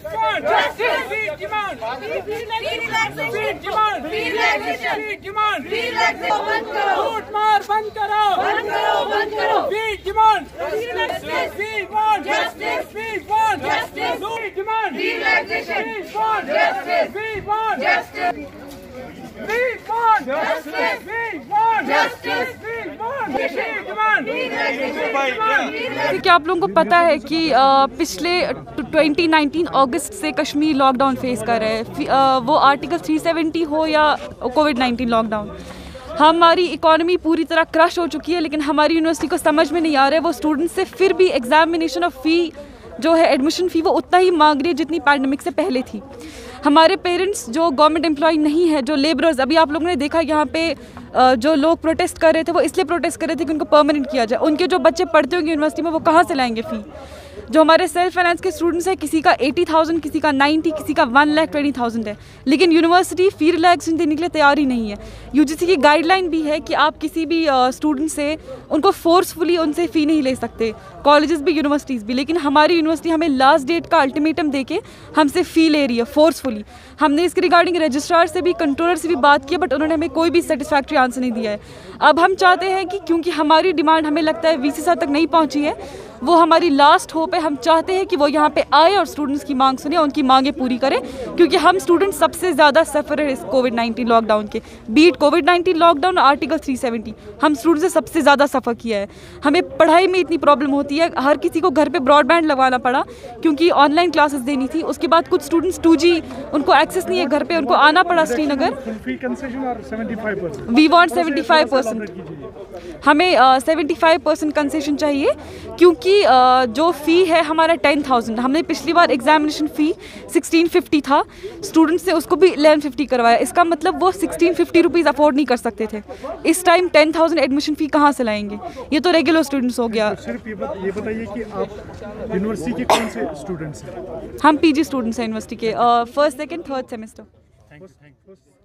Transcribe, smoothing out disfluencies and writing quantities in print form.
want justice. We demand relaxation. We demand relaxation. We demand relaxation. बंद करो. लूटमार बंद करो. बंद करो. बंद करो. We demand relaxation. We want justice. We want justice. We demand relaxation. We want justice. We want justice. We want justice. We want justice. We want justice. क्या आप लोगों को पता है कि पिछले 2019 अगस्त से कश्मीर लॉकडाउन फेस कर रहे हैं, वो आर्टिकल 370 हो या कोविड-19 लॉकडाउन। हमारी इकोनॉमी पूरी तरह क्रश हो चुकी है, लेकिन हमारी यूनिवर्सिटी को समझ में नहीं आ रहा है वो स्टूडेंट्स से फिर भी एग्जामिनेशन ऑफ फ़ी जो है, एडमिशन फ़ी, वो उतना ही मांग रही है जितनी पैंडमिक से पहले थी। हमारे पेरेंट्स जो गवर्नमेंट एम्प्लॉय नहीं है, जो लेबरर्स, अभी आप लोगों ने देखा यहाँ पे जो लोग प्रोटेस्ट कर रहे थे वो इसलिए प्रोटेस्ट कर रहे थे कि उनको परमानेंट किया जाए। उनके जो बच्चे पढ़ते होंगे यूनिवर्सिटी में वो कहाँ से लाएंगे फ़ी? जो हमारे सेल्फ फाइनेंस के स्टूडेंट्स हैं, किसी का 80,000, किसी का 90, किसी का 1,20,000 है, लेकिन यूनिवर्सिटी फ़ी रिलैक्सेशन देने के लिए तैयार ही नहीं है। यूजीसी की गाइडलाइन भी है कि आप किसी भी स्टूडेंट से उनको फोर्सफुली उनसे फ़ी नहीं ले सकते, कॉलेजेस भी यूनिवर्सिटीज़ भी। लेकिन हमारी यूनिवर्सिटी हमें लास्ट डेट का अल्टीमेटम देके हमसे फ़ी ले रही है फोर्सफुली। हमने इसके रिगार्डिंग रजिस्ट्रार से भी, कंट्रोलर से भी बात की, बट उन्होंने हमें कोई भी सेटिस्फैक्ट्री आंसर नहीं दिया है। अब हम चाहते हैं कि क्योंकि हमारी डिमांड हमें लगता है वीसी साहब तक नहीं पहुंची है, वो हमारी लास्ट होप है। हम चाहते हैं कि वो यहाँ पे आए और स्टूडेंट्स की मांग सुने, उनकी मांगें पूरी करें, क्योंकि हम स्टूडेंट्स सबसे ज़्यादा सफ़र है इस कोविड-19 लॉकडाउन के। बीट कोविड-19 लॉकडाउन और आर्टिकल 370, हम स्टूडेंट्स से सबसे ज़्यादा सफ़र किया है। हमें पढ़ाई में इतनी प्रॉब्लम होती है, हर किसी को घर पे ब्रॉडबैंड लगवाना पड़ा क्योंकि ऑनलाइन क्लासेस देनी थी। उसके बाद कुछ स्टूडेंट्स 2G उनको एक्सेस नहीं है घर पे, उनको आना पड़ा श्रीनगर। वी वांट 75%, हमें 75% कंसेशन चाहिए, क्योंकि जो फ़ी है हमारा 10,000, हमने पिछली बार एग्जामिनेशन फ़ी 1650 था, स्टूडेंट्स से उसको भी 1150 करवाया। इसका मतलब वो 1650 रुपीज़ अफोर्ड नहीं कर सकते थे। इस टाइम 10,000 एडमिशन फ़ी कहाँ से लाएंगे? ये तो रेगुलर स्टूडेंट्स हो गया। सिर्फ ये बताइए कि आप यूनिवर्सिटी के कौन से स्टूडेंट्स हैं? हम PG स्टूडेंट्स हैं यूनिवर्सिटी के, फर्स्ट, सेकेंड, थर्ड सेमेस्टर।